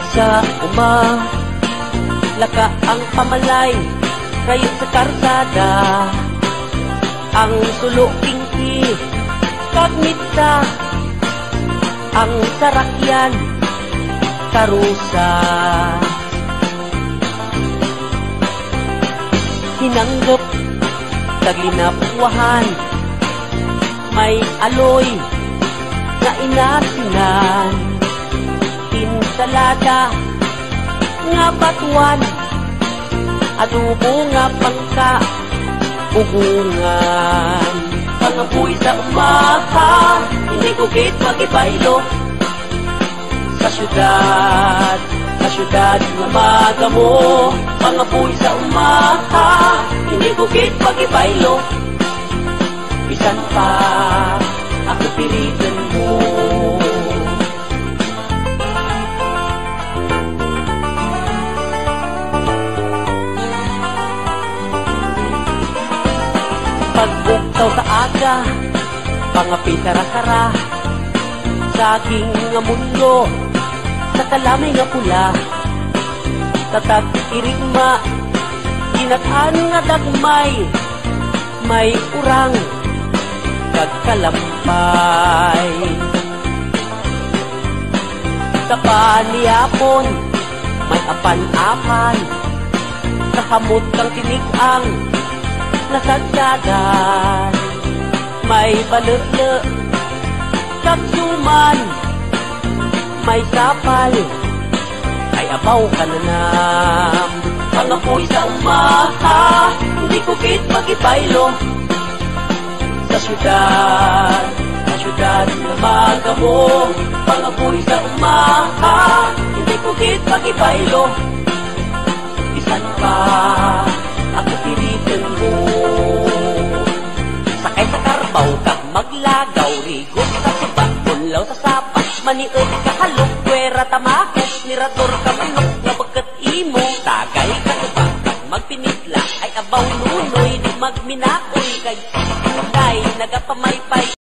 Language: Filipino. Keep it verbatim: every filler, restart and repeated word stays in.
sa uma, laka ang pamalay kayo sa karsada, ang suluking si kagmita, ang sarakyan karusa. Hinanggap taglinapuhan, may aloy na inasinan, insalada nga batuan, adobo nga pangka ugungan. Pangapoy sa umaha, hindi kukit magibaylo sa syudad, sa syudad nga magamo. Pangapoy sa umaha, hindi kukit magibaylo, bisan pa ako pilitan mo. Pagbuktaw sa aga, pangapitara-sara, sa aking nga mundo, sa kalamay nga pula, tatag irigma, ginatan nga dagmay, may urang kagkalampay. Sa paniyapon, may apan-apan, sa kamot kang tinigang nasadyadan, may balele kagsuman, may sapal ay abaw kananam. Pangapoy sa umaha, hindi kukit magibaylo sa syudad, sa syudad na magamo. Pangapoy sa umaha, hindi kukit magibaylo, bisan pa ako pilitan mo. Sakay sa karbaw kag maglagaw, rigot sa subat, punlaw sa sapat, maniod kahalok, kwera tamakos, nirador ka manok, nga pagkat imo, tagay ka suba, kag magpinitla, ay abaw nunoy, di magminaoy, kay kay nagapamaypay.